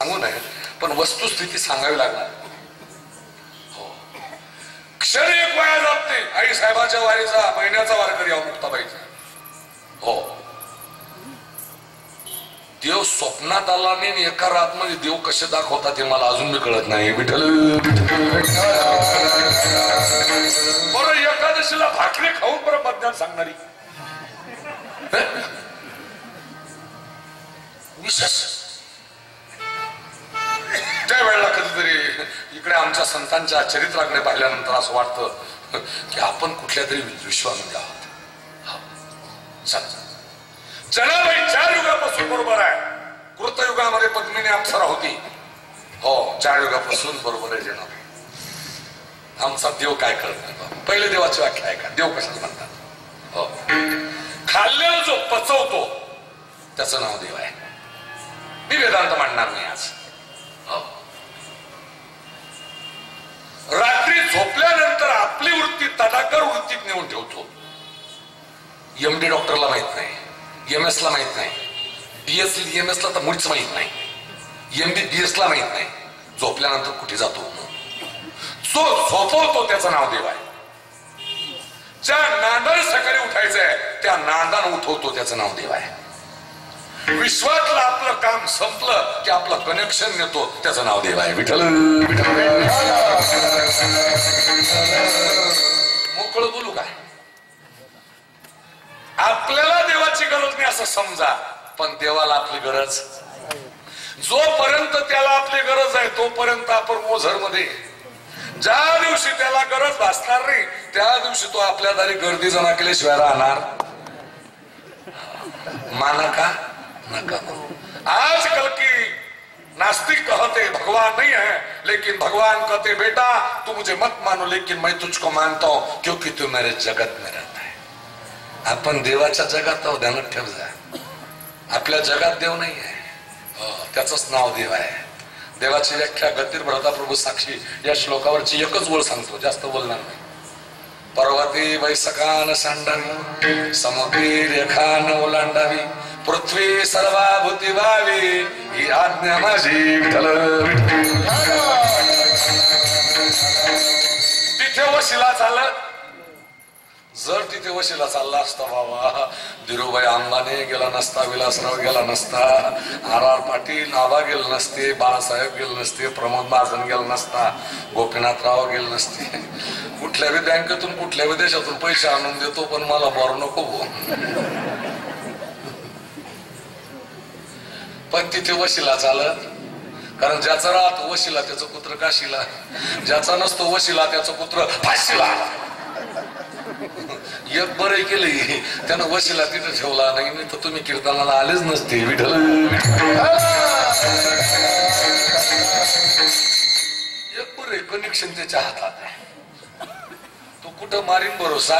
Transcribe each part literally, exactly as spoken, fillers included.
सांगू नये पण वस्तुस्थिती सांगावी लागणार. हो, क्षण एक वाया जात नाही. आई साहेबाच्या वारीचा महिन्याचा वारकरी आहो मुक्ताबाईचा. हो, देव स्वप्नात आला नाही. एका रात मध्ये देव कसे दाखवतात हे मला अजून मी कळत नाही. विठ्ठल बरं, एकादशीला भाकरी खाऊन बरं मध्यान सांगणारी विशेष. त्या वेळेला कधीतरी इकडे आमच्या संतांच्या चरित्राकडे पाहिल्यानंतर असं वाटतं की आपण कुठल्या तरी विश्वामध्ये आहोत. जनाबाई चार युगापासून बरोबर आहे. कृतयुगामध्ये पद्मिनी अप्सरा होती. हो, चार युगापासून बरोबर आहे जनाबाई. आमचा देव काय करत नाही. पहिले देवाची व्याख्या आहे का, देव कशाला म्हणतात. हो, खाल्लेला जो पचवतो त्याचं नाव देव आहे. मी वेदांत मांडणार नाही आज. रात्री झोपल्यानंतर आपली वृत्ती तडाकर वृत्तीत नेऊन ठेवतो. एमडी डॉक्टरला माहित नाही, एमएस ला माहित नाही, डीएस एमएस ला तर मुळीच माहित नाही, एमडी डीएस ला माहित नाही झोपल्यानंतर कुठे जातो. जो झोपवतो त्याचं नाव देव आहे. ज्या नांदाने सकाळी उठायचंय त्या नांदाने उठवतो त्याचं नाव देव आहे. विश्वातलं आपलं काम संपलं की आपलं कनेक्शन नेतो त्याचं नाव देव आहे. विठ्ठल मोकळं बोलू काय. आपल्याला देवाची गरज नाही असं समजा, पण देवाला आपली गरज. जोपर्यंत त्याला आपली गरज आहे तोपर्यंत आपण ओझर मध्ये. ज्या दिवशी त्याला गरज भासणार नाही त्या दिवशी तो आपल्या दारी गर्दी जमा केल्याशिवाय राहणार माना का नका. आजकल की नास्तिक कहते भगवान नहीं है, लेकिन भगवान कहते बेटा तू मुझे मत मानो लेकिन मैं तुझको मानता हूं क्योंकि तू मेरे जगत में रहता है. आपण देवाच्या जगात आहोत, ध्यानात ठेव जा. आपल्या जगात देव नाही आहे, त्याचंच नाव देव आहे. देवाची व्याख्या गतीर भरता प्रभू साक्षी या श्लोकावरची एकच ओळ सांगतो, जास्त बोलणार नाही. पर्वती वैसकान सांडावी, समुद्री रेखान ओलांडावी, पृथ्वी सर्वाभूती व्हावी ही आज्ञा माझी. विठ्ठल तिथे वशिला चालत. जर तिथे वशिला चालला असता बाबा, धीरूभाई अंबानी गेला नसता, विलासराव गेला नसता, आर आर पाटील आबा गेले नसते, बाळासाहेब गेले नसते, प्रमोद महाजन गेला नसता, गोपीनाथराव गेले नसते. कुठल्याही बँकेतून कुठल्याही देशातून पैसे आणून देतो पण मला बरं नको भो. पण तिथे वशिला चालत. कारण ज्याचा राहतो वशिला त्याचं पुत्र काशीला, ज्याचा नसतो वशिला त्याचं पुत्र फाशीला. एक बरे केले त्यानं वशिला तिथे ठेवला नाही, नाही तर तुम्ही कीर्तनाला आलेच नसते. विठ्ठल एक बरे कनेक्शन त्याच्या हातात आहे. तो कुठं मारीन भरोसा.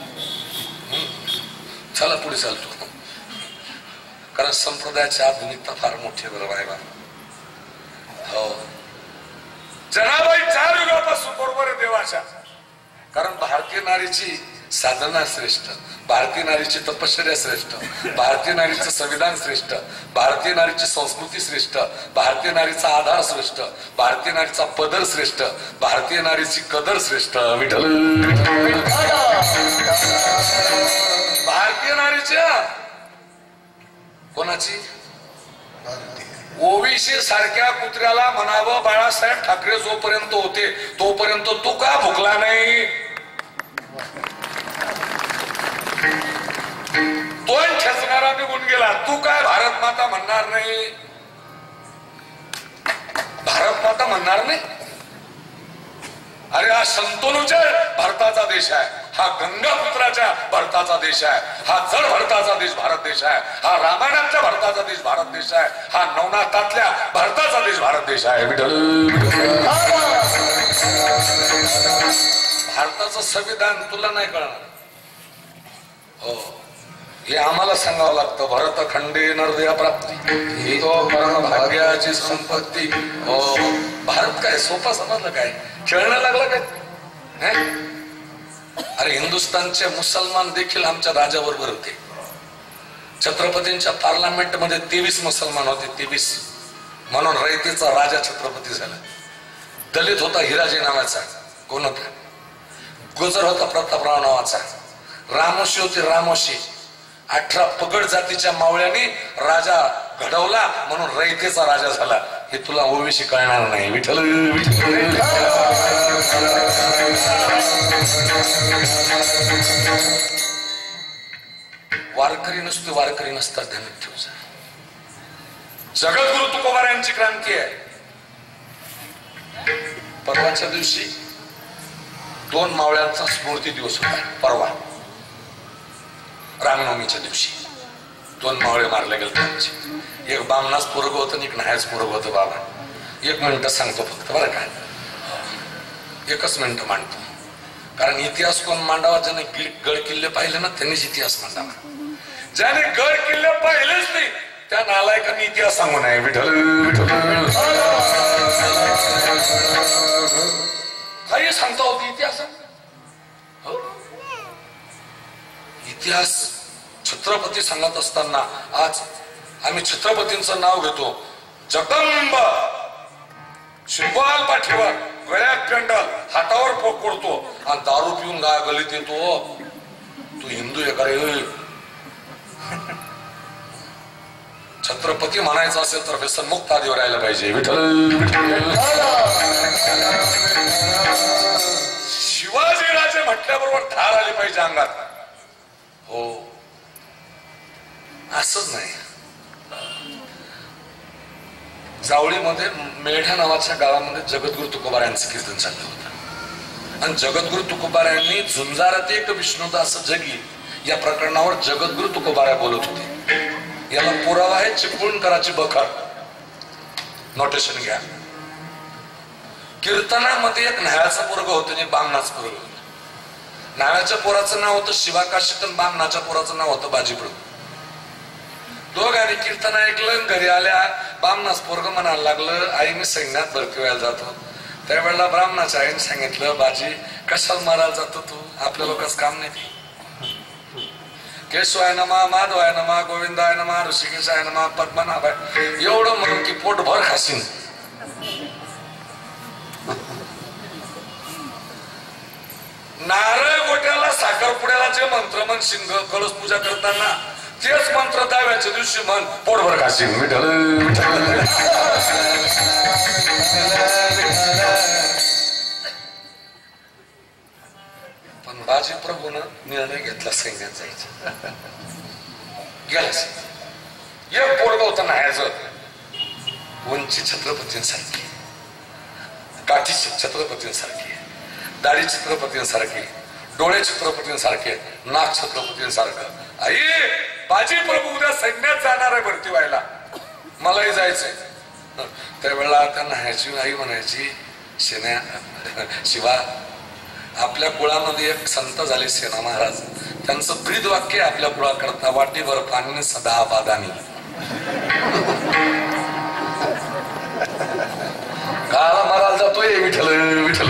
चला पुढे चालतो. कारण संप्रदायाची आधुनिकता फार मोठी बरोबर आहे. हो, जनाबाई चार युगापासून बरोबर आहे देवाच्या. कारण भारतीय नारीची साधना श्रेष्ठ, भारतीय नारीची तपश्चर्या श्रेष्ठ, भारतीय नारीचं संविधान श्रेष्ठ, भारतीय नारीची संस्कृती श्रेष्ठ, भारतीय नारीचा आधार श्रेष्ठ, भारतीय नारीचा पदर श्रेष्ठ, भारतीय नारीची कदर श्रेष्ठ. विठ्ठल भारतीय नारीच्या कोणाची ओवीसी सारख्या कुत्र्याला म्हणावं बाळासाहेब ठाकरे जोपर्यंत होते तोपर्यंत तू का भुकला नाही. तोंड खेचणारा निघून गेला, तू काय भारत माता म्हणणार नाही. भारत माता म्हणणार नाही. अरे हा शंतनूच्या भारताचा देश आहे, हा गंगापुत्राच्या भारताचा देश आहे, हा जड भारताचा देश भारत देश आहे, हा रामायणातल्या भारताचा देश भारत देश आहे, हा नवनाथातल्या भारताचा देश भारत देश आहे. भारताचं संविधान तुला नाही कळणार. हो, हे आम्हाला सांगावं लागतं. भरत खंडे नरदया प्राप्ती ही तो परम भाग्याची संपत्ती. हो, भारत काय सोपा समजलं काय, खेळणं लागलं काय. अरे हिंदुस्थानचे मुसलमान देखील आमच्या राजाबरोबर होते. छत्रपतींच्या पार्लमेंट मध्ये तेवीस मुसलमान होते. तेवीस म्हणून रयतेचा राजा छत्रपती झाला. दलित होता हिराजी नावाचा, कोण होता? गुजर होता प्रतापराव नावाचा. रामोशी होती रामोशी. अठरा पगड जातीच्या मावळ्यांनी राजा घडवला म्हणून रयतेचा राजा झाला. हे तुला ओवीशी कळणार नाही. विठ्ठल वारकरी नसतो, वारकरी नसतात, ध्यानात ठेव. जगद्गुरु तुकोबारायांची क्रांती आहे. परवाच्या दिवशी दोन मावळ्यांचा स्मृती दिवस होता. परवा रामनवमीच्या दिवशी दोन मावळे मारले गेले त्यांचे. एक बामणाच पोरग होतं, एक नाह्याच पोरग होतं. बाबा एक मिनिट सांगतो फक्त बरं का, एकच मिनिट मांडतो. कारण इतिहास कोण मांडावा? ज्याने गड किल्ले पाहिले ना त्यांनीच इतिहास मांडावा. ज्याने गड किल्ले पाहिलेच नाही त्या नालायकांनी इतिहास सांगू नये. विठ्ठल काही सांगता होती इतिहास. इतिहास छत्रपती सांगत असताना आज आम्ही छत्रपतींचं नाव घेतो. जगदंब शिंपाल पाठीवर, गळ्यात पेंडल, हातावर पकडतो आणि दारू पिऊन गा गलीत येतो. तू हिंदू आहे का रे? छत्रपती म्हणायचं असेल तर व्यसन मुक्त आधीवर राहायला पाहिजे. विठ्ठल शिवाजी राजे म्हटल्याबरोबर ठार आली पाहिजे अंगात. हो, असंच नाही. जावळीमध्ये मेढा नावाच्या गावामध्ये जगद्गुरु तुकोबारायांचं कीर्तन चाललं होतं. आणि जगद्गुरु तुकोबारायांनी झुंजारते एक विष्णुदास जगी या प्रकरणावर जगद्गुरु तुकोबारा बोलत होते. याला पुरावा आहे चिपळूणकराची बखर. नोटेशन घ्या. कीर्तनामध्ये एक न्हाव्याचं पोरग होतं आणि बामणाचं पोरग होतं. न्हाव्याच्या पोराचं नाव होतं शिवाकाशीत आणि बामणाच्या पोराचं नाव होतं बाजीप्रभू. दोघांनी कीर्तन ऐकलं, घरी आल्या. बामणाच पोरग म्हणायला लागलं, आई मी सैन्यात भरती व्हायला जातो. त्यावेळेला ब्राह्मणाच्या आईने सांगितलं, बाजी कशाला मारायला जातो तू? आपल्या लोकांचं काम नाही. केशवाय नमा, माधवाय नमा, गोविंदाय नमा, ऋषिकेशाय नमा, पद्मनाभाय एवढं म्हणून की पोटभर खाशीन. नारळ गोट्याला साखरपुड्याला जे मंत्र म्हण शिंग कळस पूजा करताना तेच मंत्र दहाव्याच्या दिवशी म्हण पोटभर खाशीन. पण बाजी प्रभून निर्णय घेतला सैन्यात जायचं. गेलास एक पोरग होता न्हायचं, उंची छत्रपतींसारखी, काठी छत्रपतींसारखी, दाढी छत्रपतींसारखी, डोळे छत्रपतींसारखे, नाक छत्रपतींसारखं. आई बाजी प्रभू उद्या सैन्यात जाणार आहे भरती व्हायला, मलाही जायचंय. त्यावेळेला आता न्हायची आई म्हणायची, शेण्या शिवा आपल्या कुळामध्ये एक संत झाले सेना महाराज, त्यांचं ब्रीद वाक्य आपल्या कुळाकरता वाटीभर पाणी सदा बादानी. काळा मारायला जातोय विठ्ठल विठ्ठल.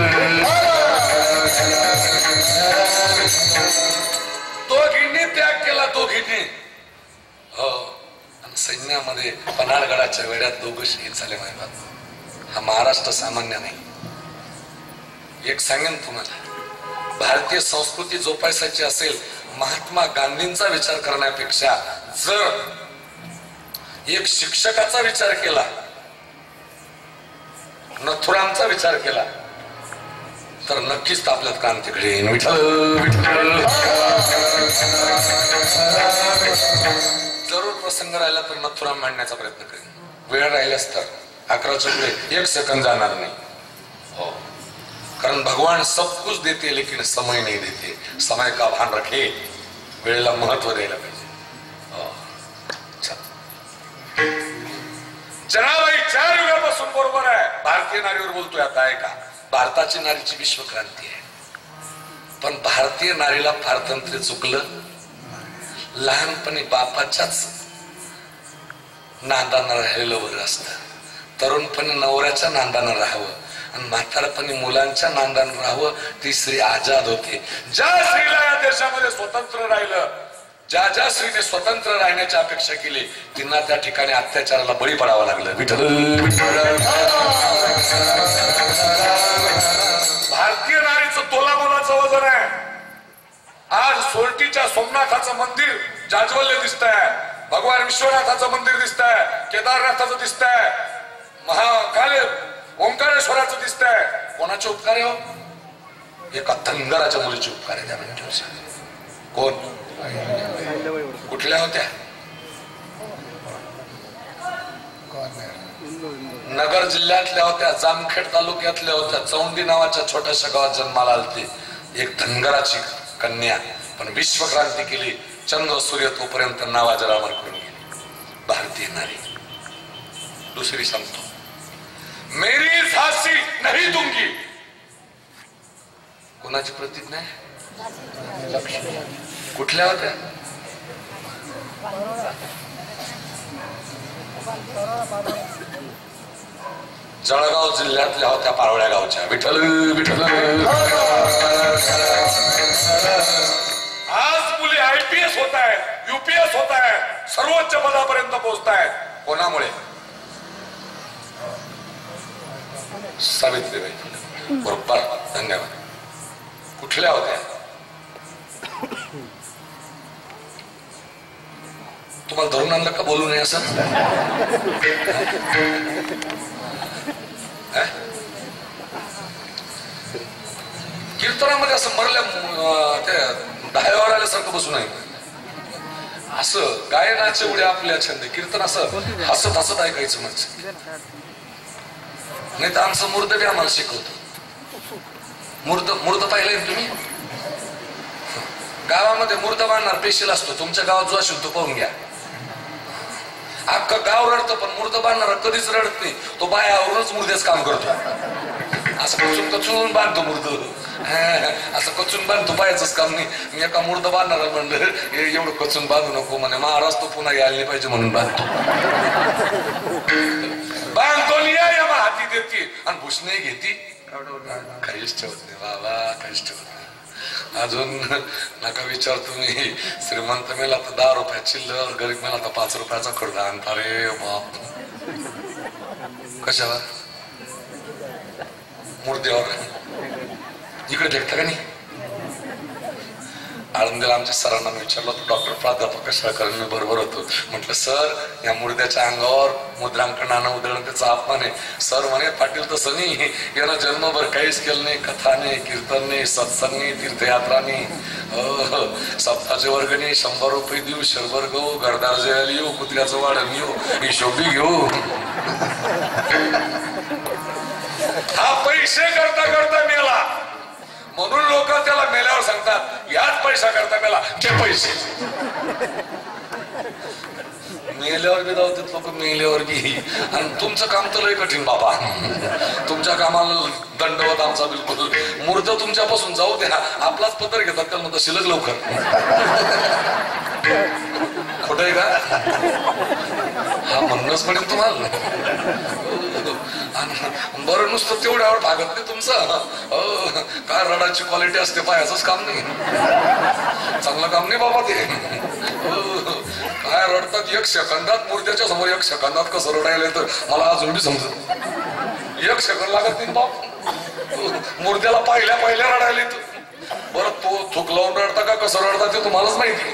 तो गिन्नी त्याग केला, तो गिन्नी. हो, सैन्यामध्ये पन्हाळगडाच्या वेड्यात दोघं शहीद झाले. माहिती हा महाराष्ट्र सामान्य नाही. एक सांगेन तुम्हाला, भारतीय संस्कृती जोपासायची असेल महात्मा गांधींचा विचार करण्यापेक्षा जर एक शिक्षकाचा विचार केला, नथुरामचा विचार केला तर नक्कीच आपल्यात क्रांती घडेल. विठ्ठल विठ्ठल. जरूर प्रसंग राहिला तर नथुराम मांडण्याचा प्रयत्न करेन. वेळ राहिल्यास तर अकराच्या पुढे एक सेकंद जाणार नाही. हो, कारण भगवान सब कुछ देते लेकिन समय नहीं देते. समय का भान रखे, वेळेला महत्व द्यायला पाहिजे. जनाबाई चार युगापासून बरोबर आहे. भारतीय नारीवर बोलतोय आता, आहे का? भारताची नारीची विश्वक्रांती आहे. पण भारतीय नारीला पारतंत्र्य चुकलं. लहानपणी बापाच्याच नांदानं राहिलेलं बरं असतं. तरुणपणी नवऱ्याच्या नांदानं राहावं आणि म्हातारपणी मुलांच्या नांदानं राहावं. ती स्त्री आजाद होते. ज्या स्त्रीला या देशामध्ये स्वतंत्र राहिलं ज्या ज्या स्त्रीने स्वतंत्र राहण्याची अपेक्षा केली त्यांना त्या ठिकाणी अत्याचाराला बळी पडावं लागलं. विठ्ठल भारतीय नारीचं तोला मोलाचं वजन आहे. आज सोरटीच्या सोमनाथाचं मंदिर जाज्वल्य दिसत आहे, भगवान विश्वनाथाचं मंदिर दिसत आहे, केदारनाथाचं दिसत आहे, महाकाल ओंकारेश्वराचं दिसत आहे. कोणाचे उपकार हो? एका धनगराच्या मुलीचे उपकार आहे. त्या म्हणजे कोण? कुठल्या होत्या? नगर जिल्ह्यातल्या होत्या, जामखेड तालुक्यातल्या होत्या. चौंडी नावाच्या छोट्याशा गावात जन्माला आलती. एक धनगराची कन्या, पण विश्वक्रांती केली. चंद्र सूर्य तोपर्यंत नाव अजरामर करून गेली. भारतीय नारी. दुसरी सांगतो, मेरी झांसी नहीं दूंगी. कोणाची प्रतिज्ञा आहे? कुठल्या होत्या? जळगाव जिल्ह्यातल्या होत्या, पारोळ्या गावच्या. विठ्ठल विठ्ठल. आज मुली आय पी एस होत आहेत, युपीएस होत आहेत, सर्वोच्च पदापर्यंत पोहोचतायत. कोणामुळे? सावित्रीबाई फुले. बरोबर, धन्यवाद. कुठल्या होत्या? तुम्हाला धरून आणलं का बोलू नये असं? कीर्तनामध्ये असं मरल्या त्या दहाव्यावर आल्यासारखं बसू नये. असं गायनाचे एवढे आपल्या छंद, कीर्तन असं हसत हसत ऐकायचं म्हणजे. नाही तर आमचं मूर्त बी आम्हाला शिकवतो. मूर्त मूर्त पाहिलंय तुम्ही? गावामध्ये मूर्त बांधणार पेशील असतो. तुमच्या गावात जो असेल तो पाहून घ्या. अख्खं गाव रडतं, पण मूर्त बांधणारा कधीच रडत नाही. तो बायावरूनच मूर्त्याच काम करतो. असं कचून कचून बांधतो मूर्त, असं कचून बांधतो, बायाचंच काम नाही. मी एका मूर्त बांधणारा म्हणलं, एवढं कचून बांधू नको म्हणे, महाराज तो पुन्हा यायला नाही पाहिजे म्हणून बांधतो. बांधतो या मग हाती देते आणि भूषणे घेती, काहीच ठेवत नाही बाबा, काहीच ठेवत नाही. अजून नका विचार तुम्ही. श्रीमंत मेला तर दहा रुपया चिल्लर, गरीब मेला तर पाच रुपयाचा खर्च आणता. रे बाप. कशावर? मूर्तीवर. इकडे भेटता का नाही? आळंदीला आमच्या सरांना विचारलं होतं, डॉक्टर प्राध्यापक कशाळकरांनी बरोबर होतो. म्हटलं सर, या मुर्द्याच्या अंगावर मुद्रांकनानं उधळण त्याचा अपमान आहे. सर म्हणे, पाटील तसं नाही, यानं जन्मभर काहीच केलं नाही. कथा नाही, कीर्तन नाही, सत्संग नाही, तीर्थयात्रा नाही. सप्ताचे वर्गणी शंभर रुपये देऊ, शर्भर गहू, घरदार जयाला येऊ, कुत्र्याचं वाढण येऊ, हिशोबी घेऊ. हा पैसे करता करता मेला म्हणून लोक त्याला मेल्यावर सांगतात, याच पैसा करता मेला ते पैसे. मेल्यावर बी धावतात लोक, मेल्यावर बी. आणि तुमचं काम तर लय कठीण बाबा. तुमच्या कामाला दंडवत आमचा बिलकुल. मूर्त तुमच्यापासून जाऊ द्या, आपलाच पत्र घेतात त्याला म्हणतात शिलक लवकर. खोट आहे का? हा म्हणूनच म्हणेन तुम्हाला. बरं, नुसतं तेवढ्यावर भागत नाही तुमचं. काय रडाची क्वालिटी असते, पायाचंच काम नाही. चांगलं काम नाही बाबा ते. काय रडतात एक सेकंदात, मूर्त्याच्या समोर एक सेकंदात कसं रडायला तर मला अजून बी समजत. एक सेकंद लागत नाही बाप. मूर्त्याला पहिल्या पहिल्या रडायला येतं. बरं, तो थूक लावून रडता का कसं रडता ते तुम्हालाच माहिती.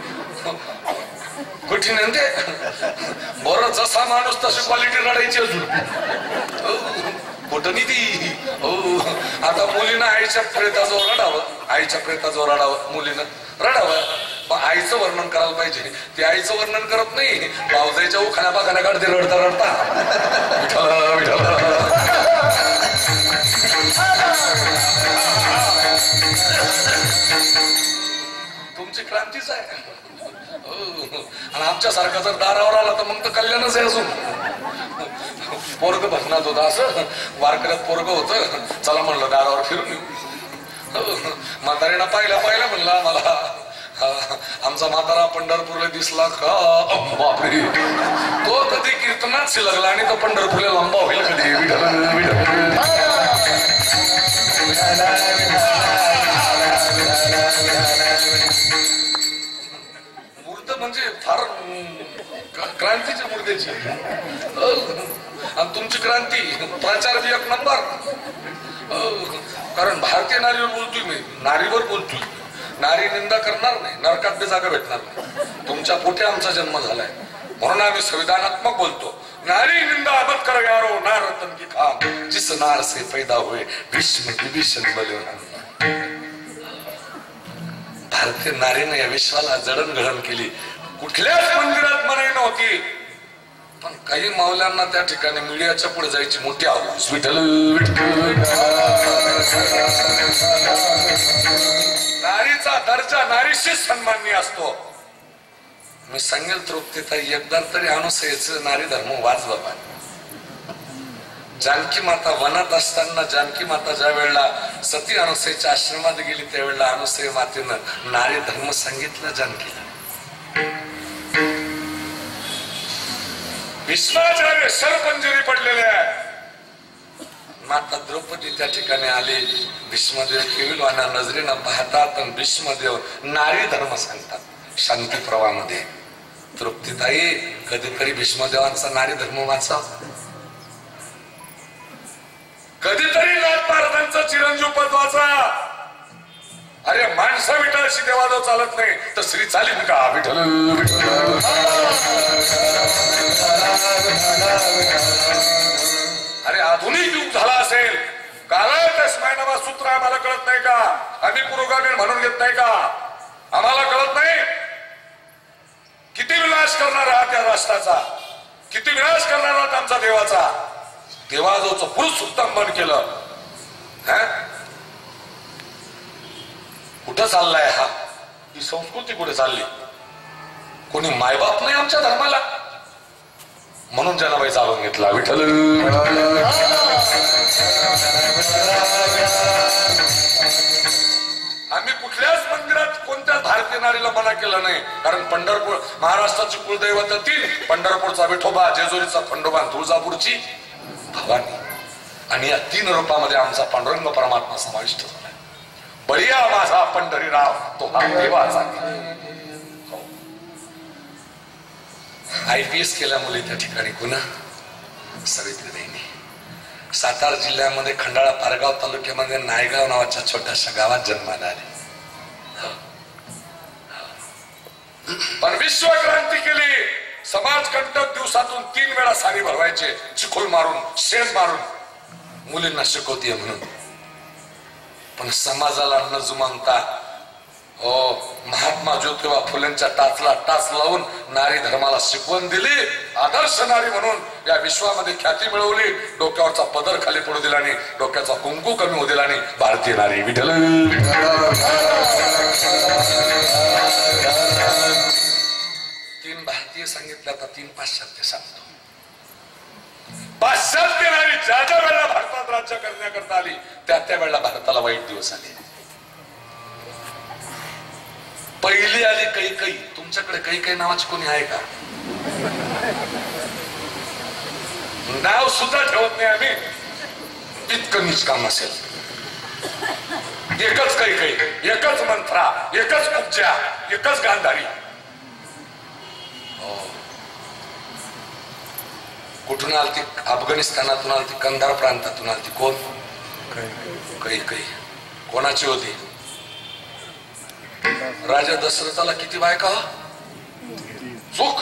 कठीण आहे ते. बरं, जसा माणूस तशी क्वालिटी रडायची अजून. कुठं नाही ती. हो, आता मुलीनं आईच्या प्रेताजवळ रडावं, आईच्या प्रेताजवळ रडावं, मुलीनं रडावं. पण आईचं वर्णन करायला पाहिजे. ती आईचं वर्णन करत नाही, भावजाईच्या उखाण्या पाखाण्या काढते रडता रडता. विठ्ठल विठ्ठल. तुमची क्रांतीच आहे. आणि आमच्या सारखा जर दारावर आला तर मग तर कल्याणच आहे. अजून पोरग भजनात होता, असं वारकऱ्यात पोरग होत. चला म्हणलं दारावर फिरून येऊ. म्हातारीनं पाहिला पाहिला म्हणला, मला आमचा म्हातारा पंढरपूरला दिसला का? बापरे, तो कधी कीर्तनात शिलगला आणि तो पंढरपूरला लंबा होईल कधी. तुमची क्रांती प्रचार बी एक नंबर. कारण भारतीय नारीवर बोलतोय मी, नारीवर बोलतोय. नारी निंदा करणार नाही, नरकात बी जागा भेटणार नाही. तुमच्या पोटे आमचा जन्म झालाय म्हणून आम्ही संविधानात्मक बोलतो. नारी निंदा मत करो यारो, ना रतन की खाम जिस नार से पैदा हुए भीष्म विभीषण बले. भारतीय नारीने या विश्वाला जडणघडण केली. कुठल्याच मंदिरात मनाई नव्हती, पण काही माऊल्यांना त्या ठिकाणी मीडियाच्या पुढे जायची मोठी आवड. विठ्ठल नारीचा दर्जा नारीशी सन्माननीय असतो. मी सांगेल तृप्तीताई, एकदा तरी अनुसयाचं नारी धर्म वाच बाबा. जानकी माता वनात असताना जानकी माता ज्या वेळेला सती अनुसयाच्या आश्रमात गेली त्यावेळेला अनुसय मातेनं नारी धर्म सांगितलं जानकीला. भीष्माचार्य शरपंजरी पडलेले आहे. माता द्रौपदी त्या ठिकाणी आली. भीष्मदेव केविलवाना नजरेनं पाहतात आणि भीष्मदेव नारी धर्म सांगतात शांती प्रवाहामध्ये. तृप्तीताई, कधीतरी भीष्मदेवांचा नारी धर्म वाचा. कधीतरी नाथ महाराजांचा चिरंजीव पद वाचा. अरे माणसा विठ्ठलाशी देवादेव चालत नाही तर श्री चालीन का? विठ्ठल अरे आधुनिक युग झाला असेल, कालाय नामा सूत्र आम्हाला कळत नाही का? आम्ही पुरोगामी म्हणून घेत नाही का? आम्हाला कळत नाही? किती विनाश करणार आहात या राष्ट्राचा, किती विनाश करणार आहात आमचा देवाचा. देवाजोचं पुरुष उत्तम बन केलं. कुठं चाललाय हा? ही संस्कृती कुठे चालली? कोणी मायबाप नाही आमच्या धर्माला म्हणून जनाबाई चालवून घेतला. विठ्ठल आम्ही कुठल्याच मंदिरात कोणत्याच भारतीय नारीला मना केलं नाही. कारण पंढरपूर महाराष्ट्राची कुलदैवत तीन, पंढरपूरचा विठोबा, जेजुरीचा खंडोबा, तुळजापूरची भवानी. आणि या तीन रूपामध्ये आमचा पांडुरंग परमात्मा समाविष्ट झाला. बळीया माझा पंढरीराव तो हा देवाचा. आय पी एस केल्यामुळे त्या ठिकाणी गुन्हा सावित्रीबाईंनी सातारा जिल्ह्यामध्ये खंडाळा पारगाव तालुक्यामध्ये नायगाव नावाच्या छोट्याशा गावात जन्माला आले. पण विश्वक्रांती केली. समाजकंटक दिवसातून तीन वेळा साडी भरवायचे, चिखल मारून शेण मारून मुलींना शिकवतीये म्हणून. पण समाजाला न जुमानता हो महात्मा ज्योतिबा फुलेंच्या टाचला टाच लावून नारी धर्माला शिकवण दिली. आदर्श नारी म्हणून या विश्वामध्ये ख्याती मिळवली. डोक्यावरचा पदर खाली पडू दिला नाही, डोक्याचा कुंकू कमी होऊ दिला नाही. भारतीय नारी. विठ्ठल तीन भारतीय सांगितले, आता तीन पाश्चात्य सांगतो. पाश्चात्य नारी ज्या ज्या वेळेला भारतात राज्य करण्याकरता आली त्या त्या वेळेला भारताला वाईट दिवस आले. पहिली आली कैकई. तुमच्याकडे कैकई नावाची कोणी आहे का? नाव सुद्धा ठेवत नाही आम्ही, इतकं नीच काम असेल. एकच कैकई, एकच मंत्रा, एकच कुब्जा, एकच गांधारी. कुठून आलती? अफगाणिस्तानातून आलती, कंधार प्रांतातून आलती. कोण? कैकई. कोणाची होती? राजा दशरथाला किती बायका? चूक.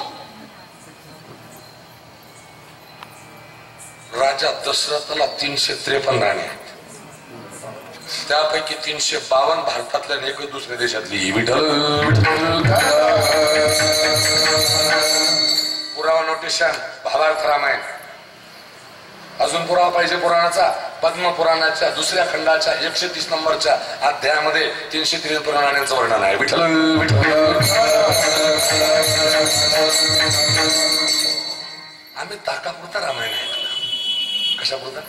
राजा दशरथाला तीनशे त्रेपन्न राणी आहेत. त्यापैकी तीनशे बावन्न भारतातल्या आणि एक दुसऱ्या देशातली. विठ्ठल पुरावा नोटिशन भावार्थ रामायण. अजून पुरावा पाहिजे पुराणाचा? पद्म पुराणाच्या दुसऱ्या खंडाच्या एकशे तीस नंबरच्या अध्यायामध्ये तीनशे त्रेपन्न राण्यांचं वर्णन आहे. विठ्ठल आम्ही ताकापुरता रामायण ऐकलं. कशापुरता?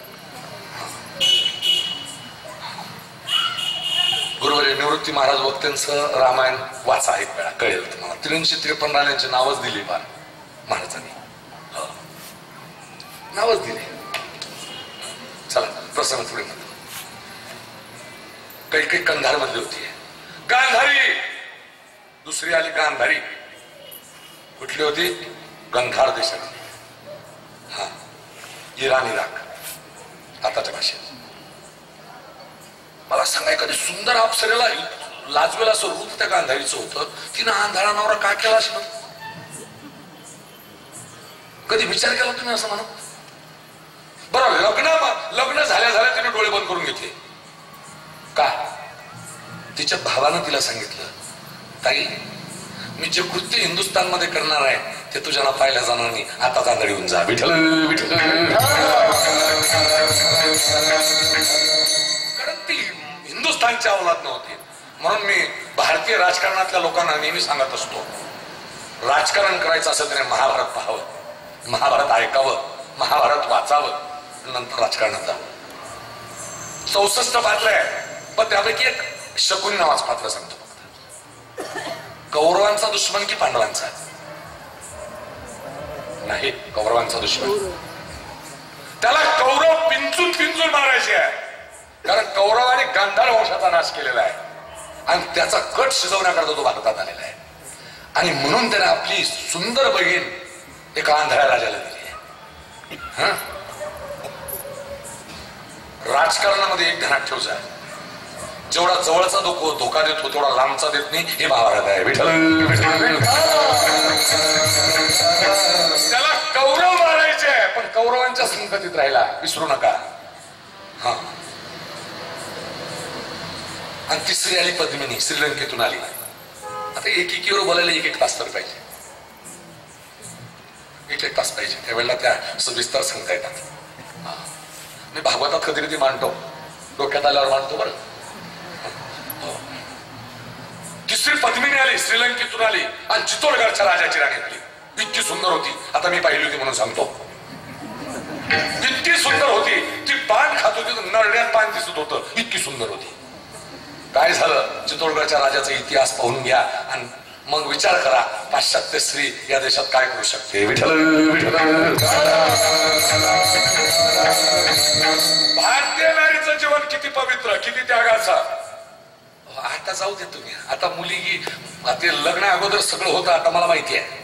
गुरुवारी निवृत्ती महाराज वक्त्यांचं रामायण वाचा एक वेळा, कळेल तुम्हाला. तीनशे त्रेपन्न राण्यांची नावच दिली फार महाराजांनी, नावच दिले. चला प्रसंग पुढे म्हणतो. काही काही कंधार मधली होती गांधारी. दुसरी आली गांधारी. कुठली होती? गंधार देशातली. हा इराण इराक आताच्या भाषेत. मला सांगा एखादी सुंदर अप्सरेला लाजवेला असं रूप त्या गांधारीचं होतं, तिनं आंधळा नवरा का केला असं? कधी विचार केला तुम्ही असं म्हणा? बरं, लग्न लग्न झाल्या झाल्या तिने डोळे बंद करून घेतले का? तिच्या भावानं तिला सांगितलं, ताई मी जे कृत्य हिंदुस्थान मध्ये करणार आहे ते तुझ्याला पाहिल्या जाणार नाही, आता आंधळी होऊन जा. विठ्ठल विठ्ठल. कारण ती हिंदुस्थानच्या अवलाद नव्हती. म्हणून मी भारतीय राजकारणातल्या लोकांना नेहमी सांगत असतो, राजकारण करायचं असेल त्याने महाभारत पाहावं, महाभारत ऐकावं, महाभारत वाचावं, नंतर राजकारणात जावं. चौसष्ट पात्र आहे, पण त्यापैकी एक शकुनी नावाचं पात्र सांगतो. कौरवांचा दुश्मन की पांडवांचा? नाही, कौरवांचा दुश्मन. त्याला कौरव पिंचून पिंचून मारायचे आहे, कारण कौरवाने गांधार वंशाचा नाश केलेला आहे आणि त्याचा कट शिजवण्याकरता तो भारतात आलेला आहे. आणि म्हणून त्याने आपली सुंदर बहीण एका आंधळ्या राजाला दिली आहे. राजकारणामध्ये एक ध्यानात ठेव जा, जेवढा जवळचा धोका देतो तेवढा लांबचा देत नाही, हे महाभारत आहे. विठ्ठल. त्याला कौरव मारायचे पण कौरवांच्या संगतीत राहिला, विसरू नका. हा. आणि तिसरी आली पद्मिनी, श्रीलंकेतून आली. आता एकेकीवर बोलायला एक एक तास तर पाहिजे, एक एक तास पाहिजे, त्यावेळेला त्या सविस्तर सांगता येतात. मी भागवतात कधी कधी मांडतो, डोक्यात आल्यावर मांडतो. बरं, तिसरी पद्मिनी आली, श्रीलंकेतून आली आणि चित्तोडगडच्या राजाची राणी आली. इतकी सुंदर होती, आता मी पाहिली होती म्हणून सांगतो. इतकी सुंदर होती, ती पान खात होती, नरड्यात पान दिसत होतं, इतकी सुंदर होती. काय झालं, चित्तोडगडच्या राजाचा इतिहास पाहून घ्या आणि मग विचार करा, पाश्चात्य स्त्री या देशात काय करू शकते. विठ्ठल विठ्ठल. भारतीय नारीचं जीवन किती पवित्र, किती त्यागाचं. आता जाऊ दे तुम्ही, आता मुली ते लग्न अगोदर सगळं होतं, आता मला माहिती आहे.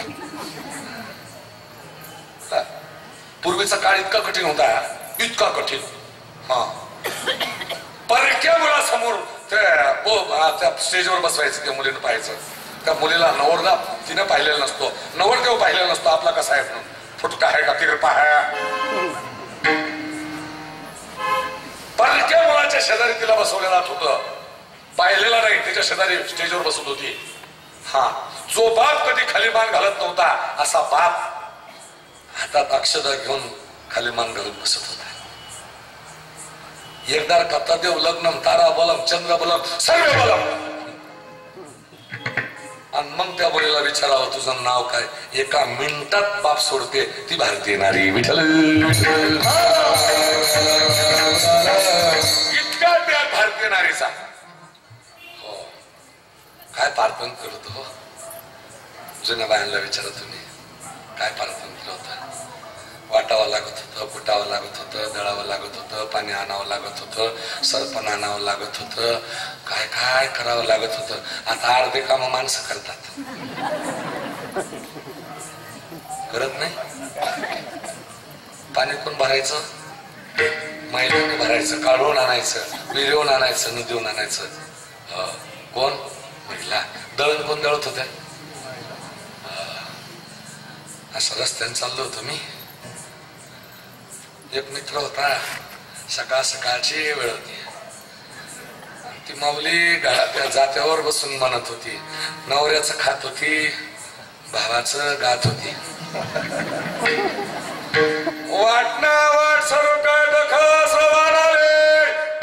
पूर्वीचा काळ इतका कठीण होता, इतका कठीण. हा, परक्या मुलासमोर त्या स्टेजवर बसवायचं, त्या मुलीनं पाहायचं. त्या मुलीला नवरदा तिनं पाहिलेला नसतो, नवरदेव पाहिलेला नसतो, आपला कसा आहे म्हणून. फुटका आहे का, किरपा आहे. परक्या मुलाच्या शेजारी तिला बसवलेला होतं, पाहिलेला नाही, त्याच्या शेजारी स्टेजवर बसत होती. हा, जो बाप कधी खाली मान घालत नव्हता, असा बाप हातात अक्षदा घेऊन खाली मान घालून बसत होता. एकदा कथादेव लग्नम तारा बलम चंद्र बलम सर्व बलम. आणि मग त्या मुलीला विचारावं, तुझं नाव काय? एका मिनिटात बाप सोडते ती भारतीय नारी. विठ्ठल. इतका त्या भारतीय नारीचा हो काय पारपण करत हो. जुन्या बायांना विचारा तुम्ही, काय पारपण केलं होतं? वाटावं लागत होतं, कुटावं लागत होतं, दळावं लागत होतं, पाणी आणावं लागत होतं, सरपण आणावं लागत होतं, काय काय करावं लागत होतं. आता अर्धे काम माणसं करतात, करत नाही. पाणी कोण भरायचं? महिलांनी भरायचं, काढून आणायचं, विहिरीवून आणायचं, नदीवून आणायचं. कोण? महिला. दळण कोण दळत होत्या? असं रस्त्याने चाललो होतो मी, एक मित्र होता, सकाळ सकाळची वेळ होती, ती माऊली त्या जात्यावर बसून म्हणत होती, नवऱ्याचं खात होती, भावाचं गात होती. वाटना वाट सर्व काय दखा सवाराले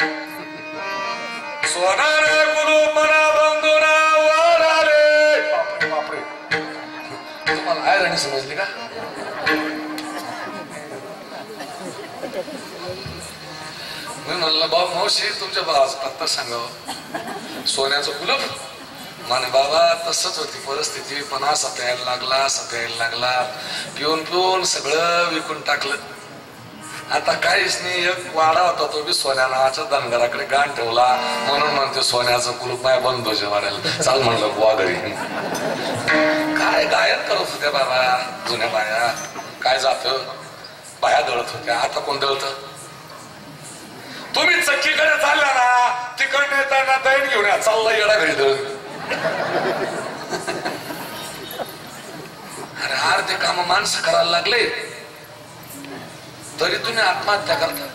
सोनारे गुरु मना बंधुना वाराले. बापरे बापरे, तुम्हाला काय राणी समजली का? मी म्हणलं, बाबा मावशी तुमच्या भावाचा पत्ता सांगावं. सोन्याचं कुलप माने बाबा. तसंच होती परिस्थिती, पण असा प्यायला लागला, असा प्यायला लागला, पिऊन पिऊन सगळं विकून टाकलं. आता काहीच नाही. एक वाडा होता, तो बी सोन्या नावाच्या धनगराकडे गाण ठेवला, म्हणून म्हणते सोन्याचं कुलूप माया बंद होते वाड्याला. चाल म्हणलं बुवा घरी. काय गायन करत होत्या बाबा जुन्या बाया, काय जात बाया दळत होत्या. आता कोण दळत? तुम्ही चक्कीकडे चालला ना, तिकडे येताना दैन घेऊन या, चालला येडा घरी दळ. अरे अर्धे काम माणसं करायला लागले तरी तुम्ही आत्महत्या करता.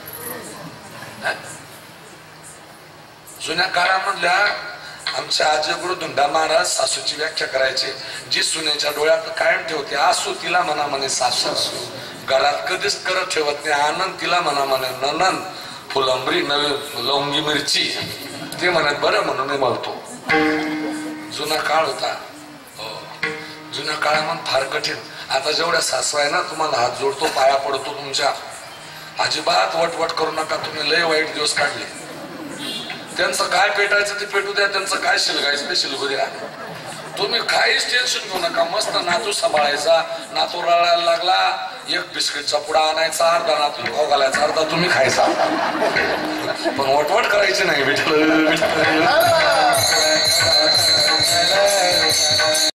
जुन्या काळामधल्या आमच्या आजी गुरु धुंडा महाराज सासूची व्याख्या करायचे. जी सुनेच्या डोळ्यात कायम ठेवते आसू, तिला म्हणा म्हणे सासू. घरात कधीच करत ठेवत नाही आनंद, तिला म्हणा म्हणे ननंद. फुलंबरी नवी लवंगी मिरची, ते म्हणत बरं म्हणून मी म्हणतो. जुना काळ होता. हो, जुन्या काळामध्ये फार कठीण. आता जेवढ्या सासू आहे ना, तुम्हाला हात जोडतो, पाया पडतो तुमच्या. अजिबात वटवट करू नका, तुम्ही लय वाईट दिवस काढले. त्यांचं काय पेटायचं ते पेटू द्या, त्यांचं काय शिलगायचं ते शिलगू द्या. तुम्ही काहीच टेन्शन घेऊ नका. मस्त नातू सांभाळायचा. नातू रडायला लागला, एक बिस्किटचा पुडा आणायचा, अर्धा नातू खाऊ घालायचा, अर्धा तुम्ही खायचा. पण वटवट करायची नाही. विठ्ठल विठ्ठल